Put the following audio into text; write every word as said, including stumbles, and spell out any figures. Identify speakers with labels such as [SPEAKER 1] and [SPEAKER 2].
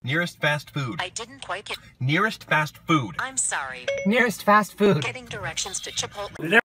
[SPEAKER 1] Nearest fast food.
[SPEAKER 2] I didn't quite get...
[SPEAKER 1] Nearest fast food.
[SPEAKER 2] I'm sorry.
[SPEAKER 3] Nearest fast food.
[SPEAKER 2] Getting directions to Chipotle.